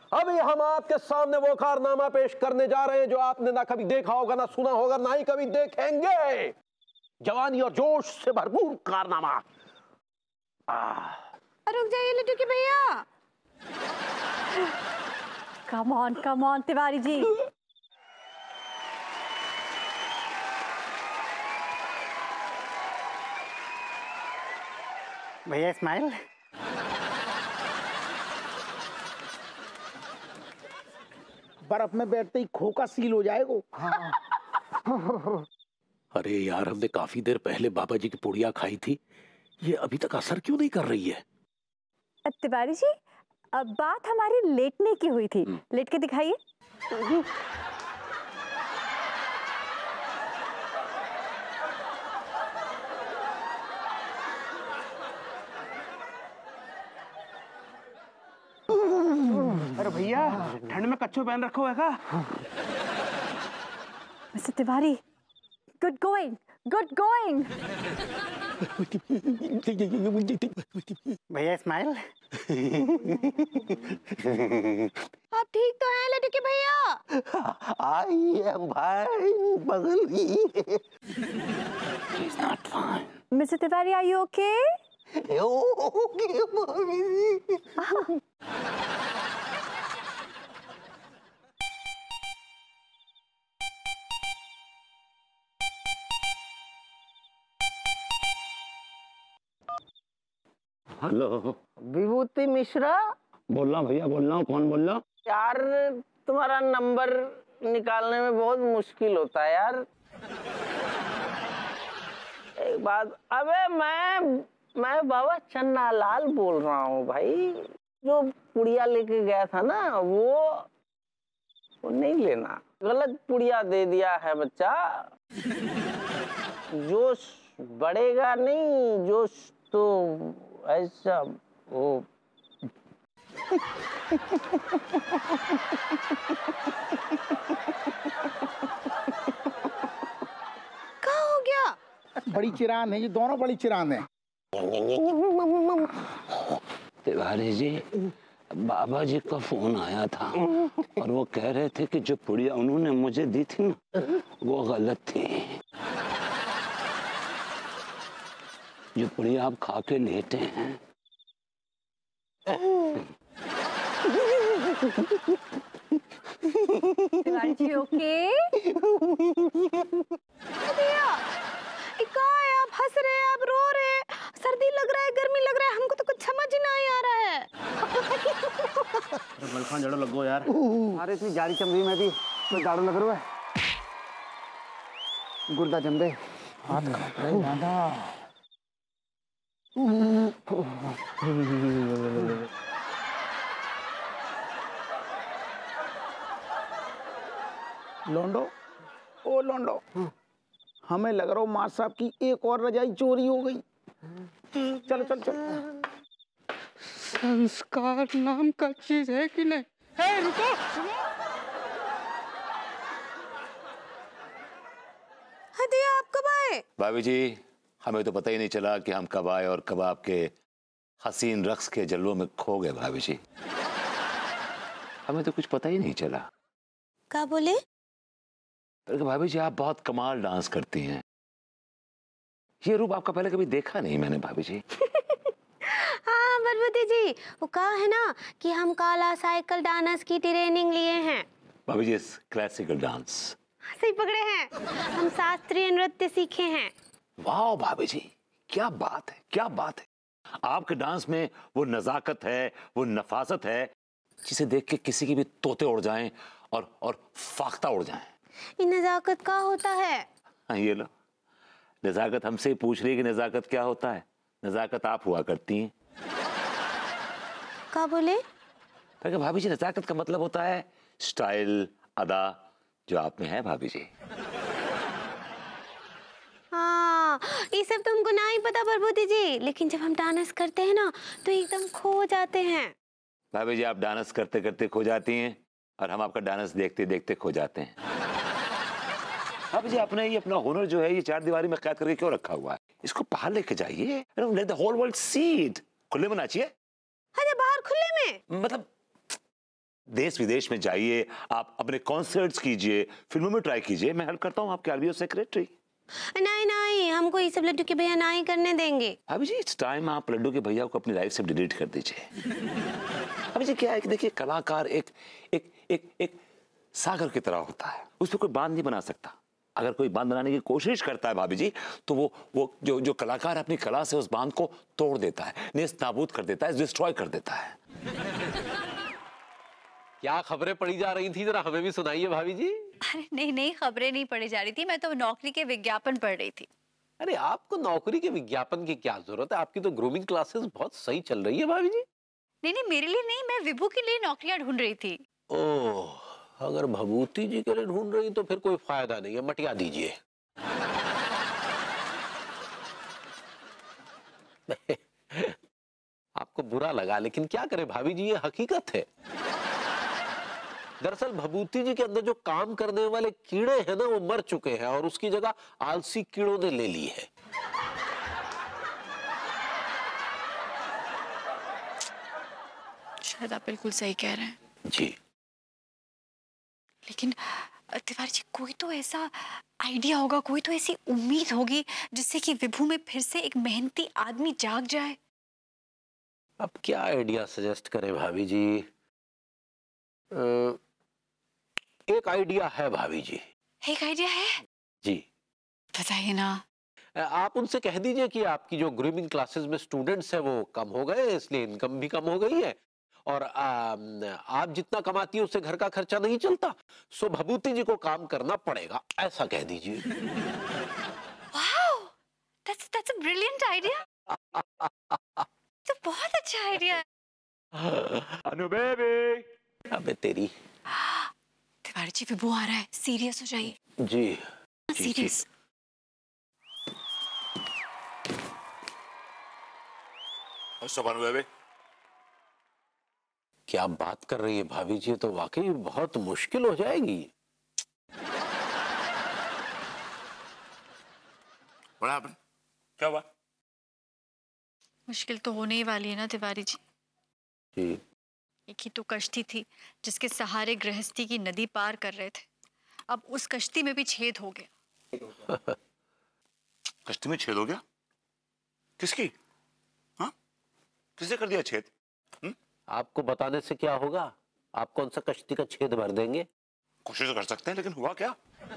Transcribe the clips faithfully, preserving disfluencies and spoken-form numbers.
अभी हम आपके सामने वो कारनामा पेश करने जा रहे हैं जो आपने ना कभी देखा होगा, ना सुना होगा, ना ही कभी देखेंगे। जवानी और जोश से भरपूर कारनामा। रुक जाइए लड्डू के भैया। Come on come on Tiwari ji. भैया स्माइल। बर्फ में बैठते ही खोखा सील हो जाएगा। हाँ। अरे यार, हमने काफी देर पहले बाबा जी की पुड़िया खाई थी, ये अभी तक असर क्यों नहीं कर रही है? तिवारी जी, अब बात हमारी लेटने की हुई थी, लेट के दिखाइए। अरे भैया, ठंड में कच्छो पहन रखो है का? Mister Tiwari, good going, good going. भैया स्माइल। आप ठीक तो हैं लड्डू के भैया? आई एम भाई बगल ही। Mister Tiwari, are you okay? Okay भाभी। हेलो, विभूति मिश्रा बोल रहा भैया, बोल रहा हूँ। कौन बोल रहा? यार, तुम्हारा नंबर निकालने में बहुत मुश्किल होता है यार। एक बात, अबे मैं मैं बाबा चन्ना लाल बोल रहा हूँ भाई। जो पुड़िया लेके गया था ना, वो वो नहीं लेना, गलत पुड़िया दे दिया है बच्चा। जोश बढ़ेगा नहीं, जोश तो ऐसा वो। क्या हो गया? बड़ी चिरान है, ये दोनों बड़ी चिरान है। तिवारी जी, बाबा जी का फोन आया था और वो कह रहे थे कि जो पुड़िया उन्होंने मुझे दी थी ना, वो गलत थी। जो पुड़िया आप खा के लेटे हैं। तिवारी जी ओके? भैया, क्या है, आप हंस रहे हैं, आप रो रहे हैं, सर्दी लग रहा है, गर्मी लग रहा है, हमको तो कुछ समझ ही नहीं आ रहा है। बलफान जड़ो लगो यार। अरे इतनी जारी चमड़ी में भी तो दारू लग रहा है। गुर्दा जम दे। हाथ काट रहे दादा। लोंडो, ओ लोंडो, हमें लग रहा हो मार साहब की एक और रजाई चोरी हो गई। चलो चलो चलो। संस्कार नाम का चीज है कि नहीं? है, रुको। हदिया, आप कब आए? भाभी जी, हमें तो पता ही नहीं चला कि हम कब आए और कब आपके हसीन रक्स के जलवों में खो गए। भाभी जी, हमें तो कुछ पता ही नहीं चला। क्या बोले? भाभी जी, आप बहुत कमाल डांस करती हैं। ये रूप आपका पहले कभी देखा नहीं मैंने भाभी जी। हाँ भगवती जी, वो कहा है ना कि हम काला साइकिल डांस की ट्रेनिंग लिए हैं। भाभी जी, क्लासिकल डांस। सही पकड़े हैं, हम शास्त्रीय नृत्य सीखे हैं। वाह भाभी जी, क्या बात है, क्या बात है। आपके डांस में वो नजाकत है, वो नफासत है, जिसे देख के किसी की भी तोते उड़ जाएं और और फाख्ता उड़ जाएं। ये नजाकत क्या होता है? हाँ, ये लो, नजाकत हमसे पूछ रही है कि नजाकत क्या होता है। नजाकत आप हुआ करती हैं। क्या बोले? तो भाभी जी, नजाकत का मतलब होता है स्टाइल, अदा, जो आप में है भाभी जी। हाँ, ये सब तो हमको नहीं पता प्रभुति जी, लेकिन जब हम डांस करते हैं ना तो एकदम खो जाते हैं। भाभी जी, आप डांस करते करते खो जाती हैं और हम आपका डांस देखते देखते खो जाते हैं। भाभी जी, अपना ये अपना हुनर जो है, ये चार दीवारी में कैद करके क्यों रखा हुआ है? इसको बाहर लेके जाइए। Let the whole world see it. खुले में नाचिए। अरे बाहर खुले में? मतलब देश विदेश में जाइए, आप अपने कॉन्सर्ट्स कीजिए, फिल्मों में ट्राई कीजिए, मैं हेल्प करता हूँ आपके आरबीओ सेक्रेटरी। नहीं नहीं, हमको ये सब लड्डू के भैया ना ही करने देंगे। अभी जी इट्स टाइम आप लड्डू के भैया को अपनी लाइफ से डिलीट कर दीजिए। अभी जी क्या है कि देखिए, कलाकार एक एक एक एक सागर की तरह होता है, उस पर कोई बांध नहीं बना सकता। अगर कोई बांध बनाने की कोशिश करता है भाभी जी, तो वो वो जो जो कलाकार अपनी कला से उस बांध को तोड़ देता है, नेस्त नाबूद कर देता है, डिस्ट्रॉय कर देता है। क्या खबरें पड़ी जा रही थी, जरा हमें भी सुनाइए भाभी जी। अरे नहीं नहीं, खबरें नहीं पढ़ी जा रही थी, मैं तो नौकरी के विज्ञापन पढ़ रही थी। अरे आपको नौकरी के विज्ञापन की क्या जरूरत है, आपकी तो ग्रूमिंग क्लासेस बहुत सही चल रही है भाभी जी। नहीं नहीं, मेरे लिए नहीं, मैं विभू के लिए नौकरियां ढूंढ रही थी। ओह, अगर भभूति जी के लिए ढूंढ रही तो फिर कोई फायदा नहीं है, मटिया दीजिए। आपको बुरा लगा, लेकिन क्या करें भाभी जी, ये हकीकत है। दरअसल भभूति जी के अंदर जो काम करने वाले कीड़े हैं ना, वो मर चुके हैं और उसकी जगह आलसी कीड़ों ने ले ली है। शायद आप बिल्कुल सही कह रहे हैं जी। लेकिन तिवारी जी, कोई तो ऐसा आइडिया होगा, कोई तो ऐसी उम्मीद होगी जिससे कि विभू में फिर से एक मेहनती आदमी जाग जाए। अब क्या आइडिया सजेस्ट करें भाभी जी? आ, एक आइडिया है भाभी जी। एक आइडिया है जी, बताइए ना। आप उनसे कह दीजिए कि आपकी जो ग्रूमिंग क्लासेस में स्टूडेंट्स हैं वो कम हो गए, इसलिए इनकम भी कम हो गई है, और आ, आप जितना कमाती है उससे घर का खर्चा नहीं चलता, सो भभूति जी को काम करना पड़ेगा, ऐसा कह दीजिए। Wow, that's that's a brilliant idea. तो बहुत अच्छा आइडिया है। अनु बेबी, अबे तेरी। तिवारी जी, विभू आ रहा है, सीरियस हो जाइए। जी, सीरियस। अनु बेबी, क्या बात कर रही है भाभी जी, तो वाकई बहुत मुश्किल हो जाएगी। क्या हुआ? मुश्किल तो होने ही वाली है ना तिवारी जी। जी। एक ही तो कश्ती थी जिसके सहारे गृहस्थी की नदी पार कर रहे थे, अब उस कश्ती में भी छेद हो गया। कश्ती में छेद हो गया? किसकी? हाँ, किसने कर दिया छेद? हुँ? आपको बताने से क्या होगा, आप कौन सा कश्ती का छेद भर देंगे? कोशिश तो कर सकते हैं, लेकिन हुआ क्या?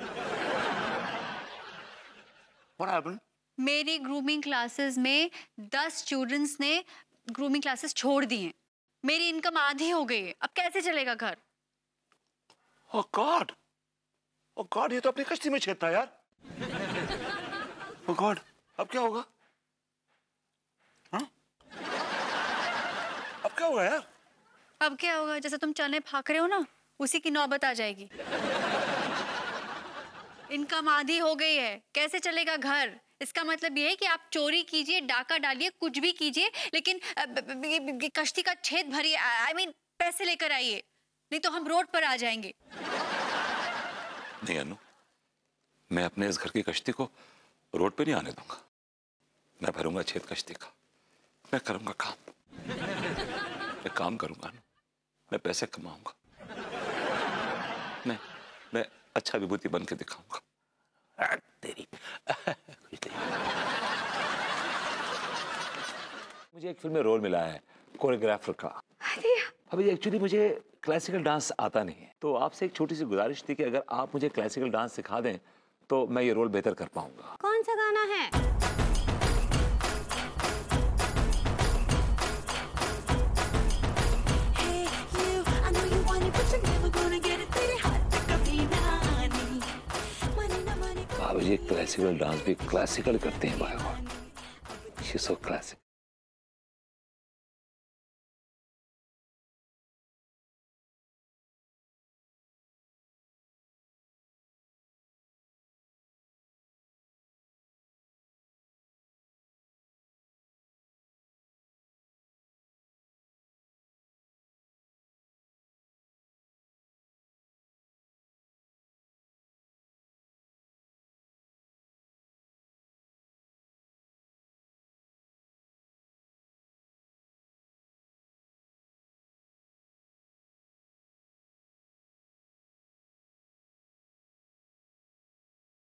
What happened? मेरी ग्रूमिंग क्लासेस में दस स्टूडेंट्स ने ग्रूमिंग क्लासेस छोड़ दी हैं। मेरी इनकम आधी हो गई है, अब कैसे चलेगा घर? Oh God! Oh God, ये तो अपनी कश्ती में छेद था यार। Oh God, अब क्या होगा? हाँ? अब क्या होगा यार? अब क्या होगा, जैसे तुम चने फाक रहे हो ना, उसी की नौबत आ जाएगी। इनकम आधी हो गई है, कैसे चलेगा घर? इसका मतलब ये है कि आप चोरी कीजिए, डाका डालिए, कुछ भी कीजिए, लेकिन कश्ती का छेद भरिए, आई मीन पैसे लेकर आइए, नहीं तो हम रोड पर आ जाएंगे। नहीं अनु, मैं अपने इस घर की कश्ती को रोड पे नहीं आने दूंगा। मैं भरूंगा छेद कश्ती का, मैं करूंगा काम, मैं काम करूंगा अनु, मैं पैसे कमाऊंगा, मैं मैं अच्छा विभूति बन के दिखाऊंगा। तेरी मुझे एक फिल्म में रोल मिला है कोरियोग्राफर का। अभी एक्चुअली मुझे क्लासिकल डांस आता नहीं है, तो आपसे एक छोटी सी गुजारिश थी कि अगर आप मुझे क्लासिकल डांस सिखा दें तो मैं ये रोल बेहतर कर पाऊंगा। कौन सा गाना है? भाभी जी क्लासिकल डांस भी क्लासिकल करते हैं, by god, she is so classic.